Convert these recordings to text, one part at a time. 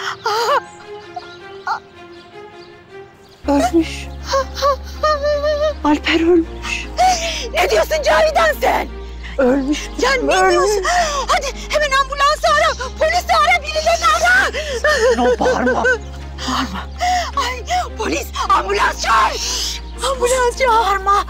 Ölmüş. Alper ölmüş. Ne diyorsun Cavidan sen? Ölmüş. Ya ne diyorsun? Hadi hemen ambulansı ara. Polisi ara, birilerini ara. No, bağırma. Bağırma. Ay polis, ambulans çağır. Ambulans çağır. Bağırma.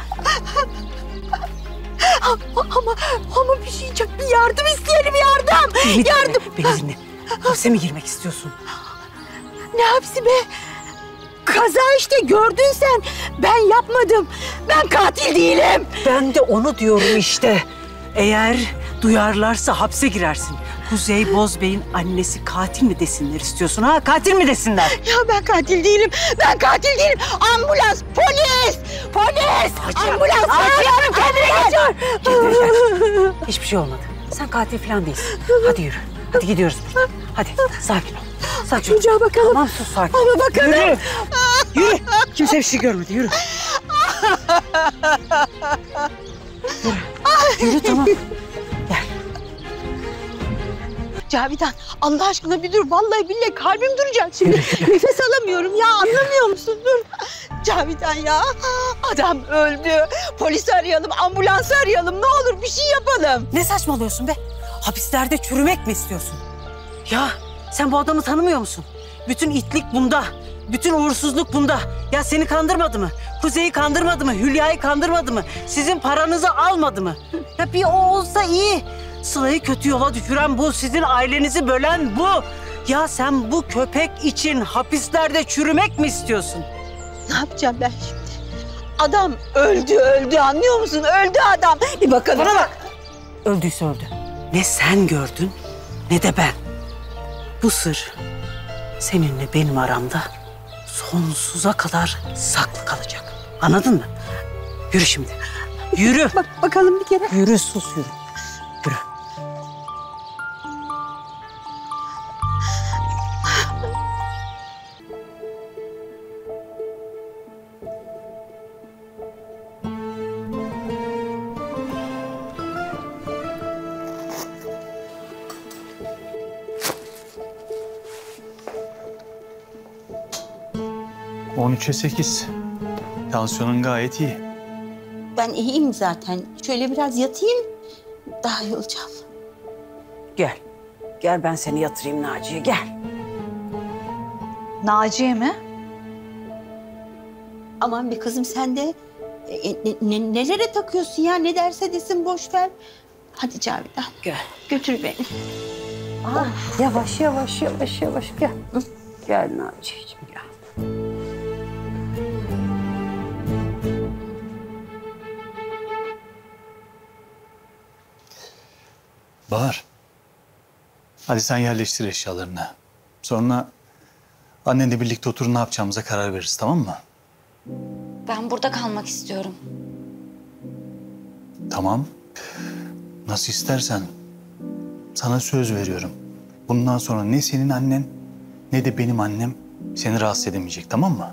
Ama bir şey çok, bir yardım isteyelim, yardım. Yardım. Beni dinle. Hapse mi girmek istiyorsun? Ne hapsi be? Kaza işte, gördün sen. Ben yapmadım. Ben katil değilim. Ben de onu diyorum işte. Eğer duyarlarsa hapse girersin. Kuzey Bozbey'in annesi katil mi desinler istiyorsun ha? Katil mi desinler? Ya ben katil değilim. Ben katil değilim. Ambulans, polis, polis. Ambulans. Açıyorum, kendine gel. Kendine gel. Hiçbir şey olmadı. Sen katil falan değilsin. Hadi yürü. Hadi gidiyoruz buradan. Hadi sakin ol. Sakin ol. Çocuğa bakalım. Tamam, sus, sakin. Ama bakalım. Yürü. Yürü. Kimse bir şey görmedi. Yürü. Yürü tamam. Gel. Cavidan, Allah aşkına bir dur. Vallahi billahi kalbim duracak şimdi. Nefes alamıyorum ya, anlamıyor musun? Dur. Cavidan ya, adam öldü. Polisi arayalım, ambulansı arayalım. Ne olur bir şey yapalım. Ne saçmalıyorsun be? Hapislerde çürümek mi istiyorsun? Ya sen bu adamı tanımıyor musun? Bütün itlik bunda. Bütün uğursuzluk bunda. Ya seni kandırmadı mı? Kuzey'i kandırmadı mı? Hülya'yı kandırmadı mı? Sizin paranızı almadı mı? Ya bir o olsa iyi. Sıla'yı kötü yola düşüren bu. Sizin ailenizi bölen bu. Ya sen bu köpek için hapislerde çürümek mi istiyorsun? Ne yapacağım ben şimdi? Adam öldü, anlıyor musun? Öldü adam. Bir bakalım. Bana bak. Öldüyse öldü. Ne sen gördün ne de ben. Bu sır seninle benim aramda sonsuza kadar saklı kalacak. Anladın mı? Yürü şimdi. Yürü. Bak bakalım bir kere. Yürü, sus, yürü. Yürü. ...13'e 8. Tansiyonun gayet iyi. Ben iyiyim zaten. Şöyle biraz yatayım. Daha iyi olacağım. Gel. Gel ben seni yatırayım Naciye, gel. Naciye mi? Aman bir kızım sen de nelere takıyorsun ya? Ne derse desin, boş ver. Hadi Cavidan. Gel. Götür beni. Yavaş, yavaş, yavaş, yavaş gel. Gel Naciyeciğim, gel. Bahar. Hadi sen yerleştir eşyalarını. Sonra annenle birlikte oturun, ne yapacağımıza karar veririz, tamam mı? Ben burada kalmak istiyorum. Tamam. Nasıl istersen. Sana söz veriyorum. Bundan sonra ne senin annen ne de benim annem seni rahatsız edemeyecek, tamam mı?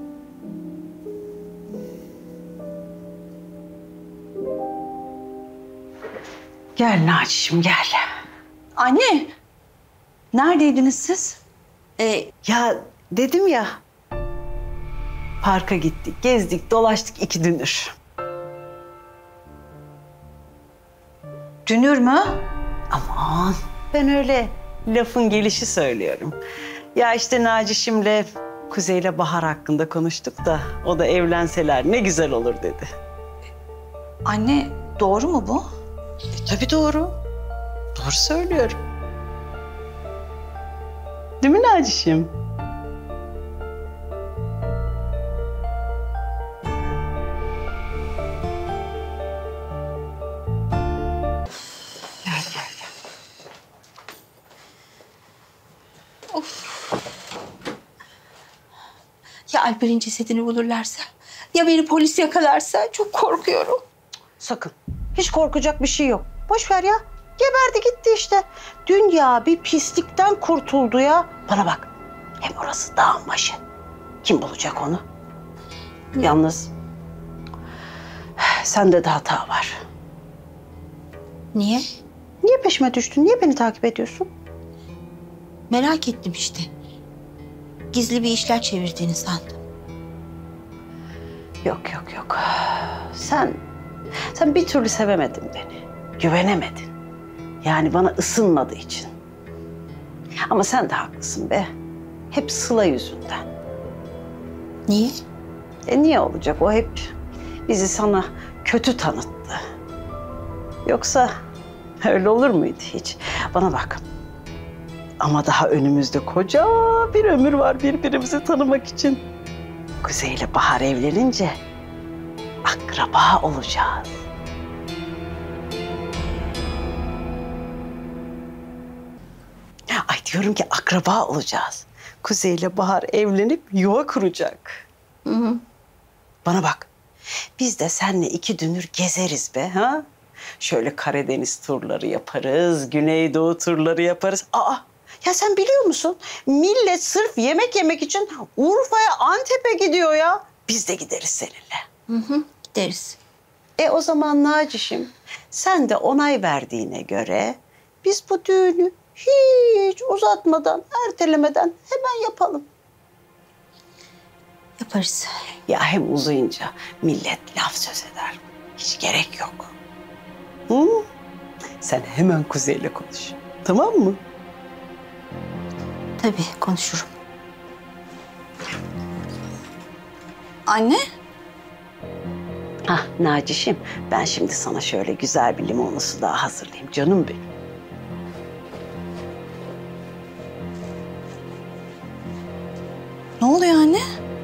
Gel Naciciğim, gel. Anne, neredeydiniz siz? Ya dedim ya, parka gittik, gezdik, dolaştık 2 dünür. Dünür mü? Aman, ben öyle lafın gelişi söylüyorum. Ya işte Nacişim'le Kuzey'le Bahar hakkında konuştuk da o da evlenseler ne güzel olur dedi. Anne, doğru mu bu? Tabii doğru. Doğru söylüyorum. Değil mi Nacişim? Gel, gel, gel. Ya Alper'in cesedini bulurlarsa? Ya beni polis yakalarsa? Çok korkuyorum. Sakın. Hiç korkacak bir şey yok. Boş ver ya. Geberdi gitti işte. Dünya bir pislikten kurtuldu ya. Bana bak. Hem orası dağın başı. Kim bulacak onu? Yalnız sende de hata var. Niye? Niye peşime düştün? Niye beni takip ediyorsun? Merak ettim işte. gizli bir işler çevirdiğini sandım. Yok yok yok. Sen bir türlü sevemedin beni. Güvenemedin. Yani bana ısınmadığı için. Ama sen de haklısın be. Hep Sıla yüzünden. Niye? Niye olacak? O hep bizi sana kötü tanıttı. Yoksa öyle olur muydu hiç? Bana bak. Ama daha önümüzde koca bir ömür var birbirimizi tanımak için. Kuzey ile Bahar evlenince akraba olacağız. Ay diyorum ki akraba olacağız. Kuzey ile Bahar evlenip yuva kuracak. Hı. Bana bak. Biz de seninle 2 dünür gezeriz be ha? Şöyle Karadeniz turları yaparız, Güneydoğu turları yaparız. Aa, ya sen biliyor musun? Millet sırf yemek yemek için Urfa'ya, Antep'e gidiyor ya. Biz de gideriz seninle. Gideriz. O zaman Nacişim, sen de onay verdiğine göre biz bu düğünü hiç uzatmadan, ertelemeden hemen yapalım. Yaparız. Ya hem uzayınca millet laf söz eder. Hiç gerek yok. Hı? Sen hemen Kuzey'le konuş. Tamam mı? Tabii konuşurum. Anne? Hah Nacişim, ben şimdi sana şöyle güzel bir limonlu su daha hazırlayayım. Canım benim. Ne oluyor anne?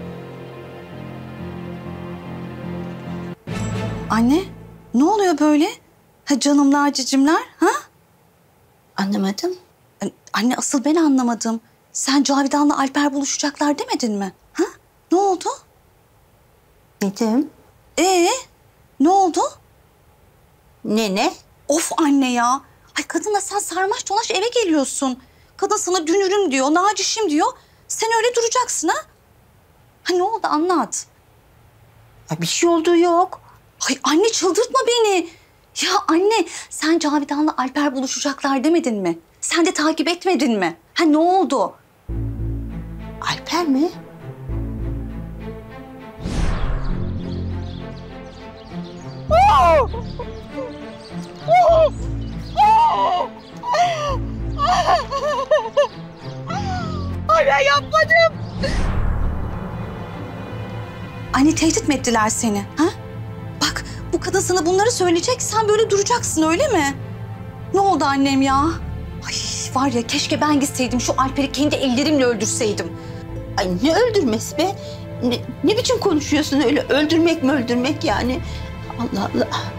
Anne, ne oluyor böyle? Ha canımlar, cicimler, ha? Anlamadım. Anne asıl ben anlamadım. Sen Cavidan'la Alper buluşacaklar demedin mi? Ha? Ne oldu? Dedim. Ne oldu? Ne? Of anne ya. Ay kadınla sen sarmaş dolaş eve geliyorsun. Kadın sana dünürüm diyor, nacişim diyor. Sen öyle duracaksın ha? Ha ne oldu anlat. Ya bir şey olduğu yok. Ay anne çıldırtma beni. Ya anne sen Cavidan'la Alper buluşacaklar demedin mi? Sen de takip etmedin mi? Ha ne oldu? Alper mi? Ay ben yapmadım. Anne tehdit mi ettiler seni? Ha? Bak bu kadın sana bunları söyleyecek, sen böyle duracaksın öyle mi? Ne oldu annem ya? Ay var ya keşke ben gitseydim şu Alper'i kendi ellerimle öldürseydim. Ay ne öldürmesi be? Ne biçim konuşuyorsun öyle öldürmek mi öldürmek yani? Allah Allah.